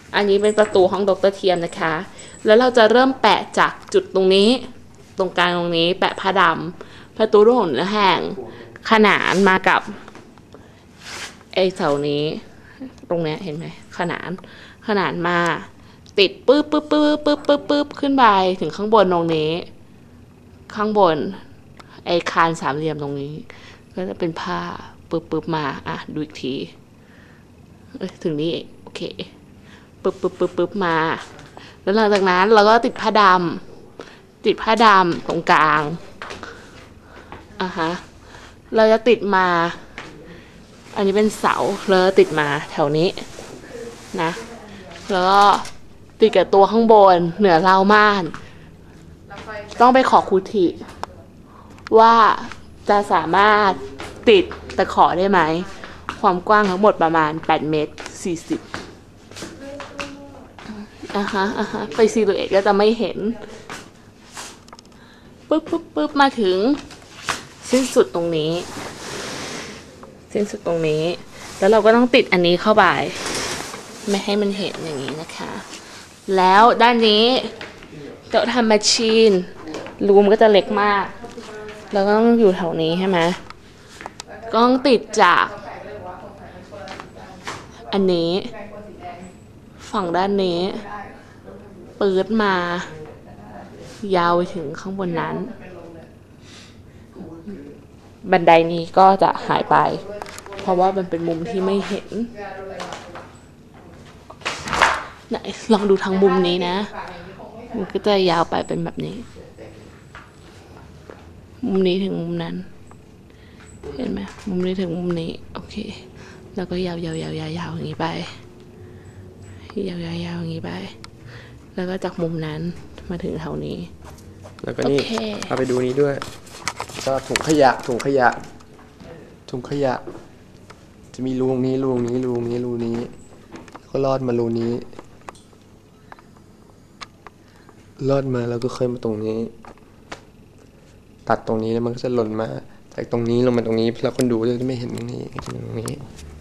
อันนี้เป็นประตูห้องดร.เทียมนะคะแล้วเราจะเริ่มแปะจากจุดตรงนี้ตรงกลางตรงนี้แปะผ้าดำประตูรุ่งเนื้อแห้งขนานมากับไอ้เสานี้ตรงเนี้ยเห็นไหมขนานมาติดปึ๊บขึ้นไปถึงข้างบนตรงนี้ข้างบนไอ้คานสามเหลี่ยมตรงนี้ก็จะเป็นผ้าปึ๊บมาดูอีกทีถึงนี้โอเคปึ๊บมาแล้วหลังจากนั้นเราก็ติดผ้าดำตรงกลางเราจะติดมาอันนี้เป็นเสาแล้วติดมาแถวนี้นะแล้วก็ติดกับตัวข้างบนเหนือราวม่านต้องไปขอครูธิว่าจะสามารถติดตะขอได้ไหมความกว้างทั้งหมดประมาณ8 เมตร 40ไปซีลูเอตก็จะไม่เห็นปึ๊บมาถึงสิ้นสุดตรงนี้แล้วเราก็ต้องติดอันนี้เข้าไปไม่ให้มันเห็นอย่างนี้นะคะแล้วด้านนี้โต๊ะทำแมชชีนรูมก็จะเล็กมากแล้วก็ต้องอยู่แถวนี้ใช่ไหมก็ต้องติดจากอันนี้ฝั่งด้านนี้ปื๊ดมายาวไปถึงข้างบนนั้นบันไดนี้ก็จะหายไปเพราะว่ามันเป็นมุมที่ไม่เห็นไหนลองดูทางมุมนี้นะมันก็จะยาวไปเป็นแบบนี้มุมนี้ถึงมุมนั้นเห็นไหมมุมนี้ถึงมุมนี้โอเคแล้วก็ยาวอย่างนี้ไปยาวอย่างนี้ไปแล้วก็จากมุมนั้นมาถึงแถวนี้แล้วก็นี่พาไปดูนี้ด้วยก็ถุงขยะจะมีรูนี้ก็ลอดมารูนี้ลอดมาแล้วก็เคยมาตรงนี้ตัดตรงนี้แล้วมันก็จะหล่นมาจากตรงนี้ลงมาตรงนี้แล้วคนดูจะไม่เห็นตรงนี้